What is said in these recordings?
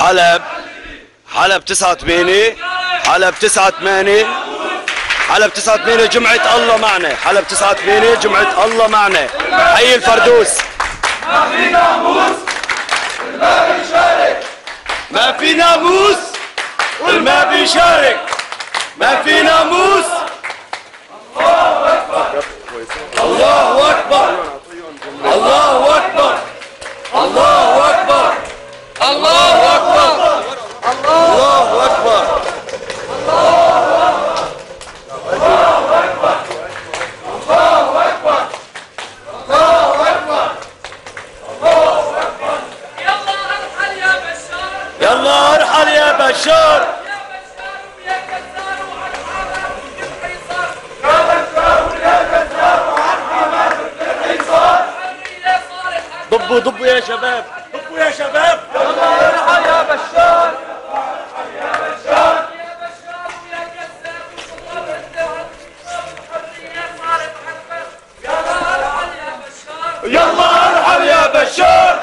حلب 9/8 حلب 9/8 حلب 9/8 جمعة الله معنا. حلب 9/8 جمعة الله معنا. حي الفردوس. ما في ناموس والما بيشارك. ما في ناموس والما بيشارك. ما في ناموس. الله أكبر الله أكبر الله أكبر الله أكبر الله أكبر الله أكبر يلا ارحل يا بشار. ضبوا يا شباب. ضبوا يا شباب. يلا ارحل يا بشار. يلا ارحل يا بشار.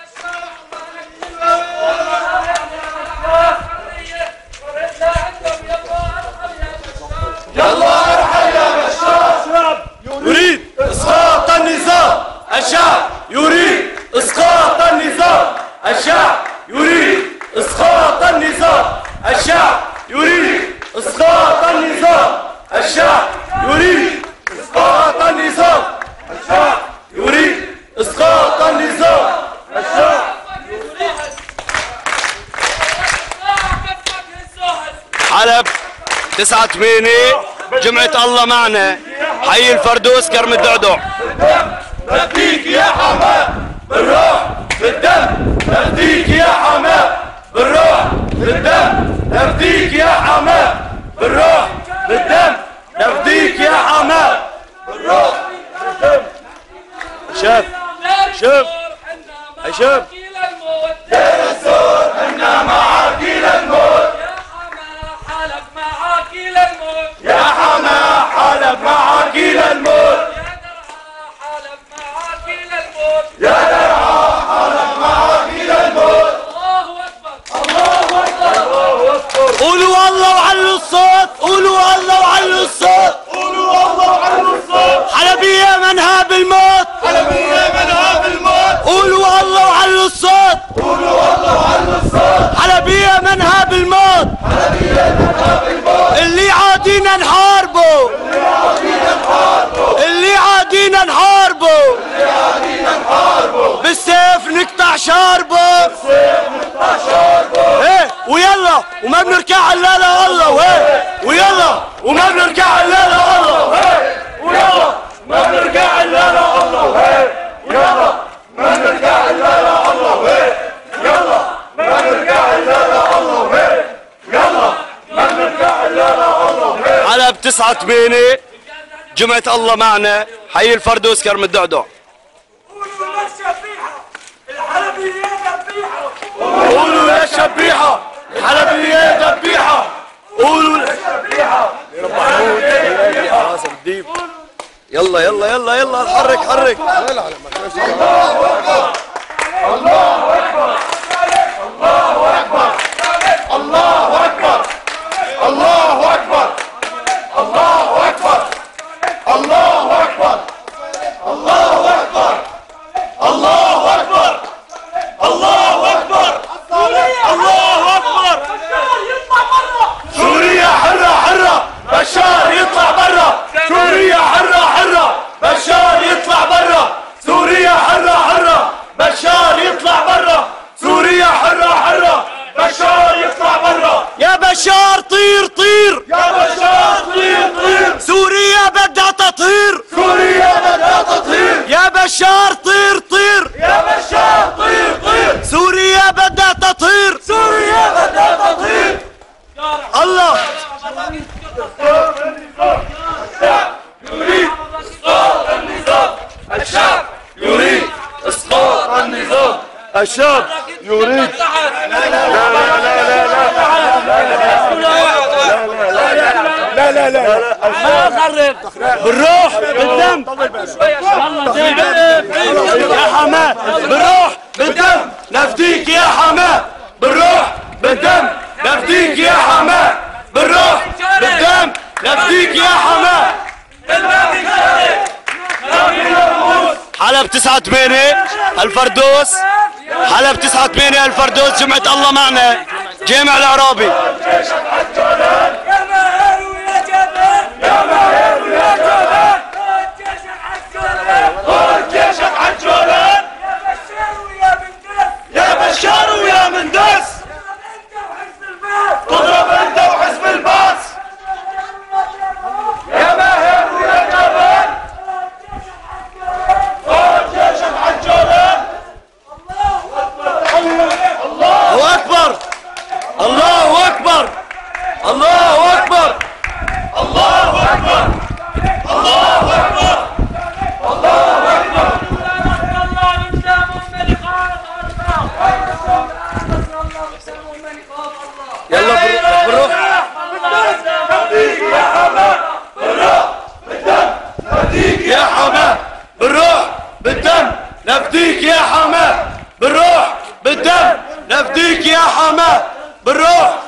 يلا ارحل يا بشار. يريد اسقاط النظام. الشعب يريد اسقاط النظام. الشعب يريد اسقاط النظام. الشعب يريد اسقاط النظام. الشعب يريد اسقاط النظام. الشعب يريد اسقاط النظام. الشعب حلب 9/8 جمعة الله معنا. حي الفردوس كرم الدعدع. نفديك يا حماه بالروح بالدم. نفديك يا حماه بالروح بالدم. نفديك يا حماه بالروح بالدم. نفديك يا حماه بالروح بالدم. شاف شوف شوف يا الزور احنا معاك للموت. يا حماه حلب معاك للموت. يا درعا حلب معاك للموت. الله أكبر الله أكبر. قولوا الله وعلوا الصوت. قولوا الله وعلوا الصوت. قولوا الله وعلوا الصوت. حلبية منها بالموت. حلبية منها بالموت. قولوا الله وعلوا الصوت. قولوا الله وعلوا الصوت. حلبية منها بالموت. حلبية منها بالموت. اللي عادينا نحاربه. اللي عادينا نحاربه. اللي عادينا نحاربه. اللي عادينا نحاربه. بالسيف نقطع شاربه. بالسيف نقطع شاربه. ايه ويلا وما بنركع الا لله. ويه ويلا وما بنركع الا لله. ويلا ما بنرجع الا لله. يلا ما بنرجع الا لله. يلا ما بنرجع الا لله. يلا ما بنرجع الا لله. حلب 9/8 جمعة الله معنا. حي الفردوس كرم الدعدع. قولوا للشبيحة الحلبية ذبيحة. قولوا يا شبيحة الحلبية ذبيحة. قولوا الشبيحة يلا يلا يلا يلا حرك حرك. الله أكبر الله أكبر الله أكبر الله أكبر الله أكبر الله أكبر الله أكبر الله أكبر الله أكبر الله أكبر الله أكبر. سوريا حرة حرة. بشار يطلع برا. سوريا حرة حرة. بشار يطلع برا. سوريا حرة حرة. بشار يطلع برا. سوريا حرة حرة. بشار يطلع برا. يا بشار طير طير. يا بشار طير طير. سوريا بدها تطهير. سوريا بدها تطهير. يا بشار طير طير. يا بشار طير طير. سوريا بدها تطهير. سوريا بدها تطهير. الله الشعب يريد اسقاط النظام. الشعب يريد. لا لا لا ما خرب بالروح بالدم. يا حماه بالروح بالدم. نفديك يا حماه بالروح بالدم نفديك يا حماه، بالروح بالدم نفديك يا حماه. حلب 9/8 الفردوس، حلب 9/8 الفردوس، جمعة الله معنا، جامع العرابي. يا ماهر ويا جبل، يا ماهر ويا جبل، خذ جيشك عالجولان، يا بشار ويا مندس، تضرب انت وحزب الباس. يا ماهر ويا جبل، خذ جيشك عالجولان. الله أكبر، الله أكبر، الله أكبر، الله أكبر، الله أكبر، الله أكبر. يلا بالروح نفديك يا حماه، بالروح بالدم نفديك يا حماه، بالروح بالدم نفديك يا حماه، بالروح بالدم نفديك يا حماه، بالروح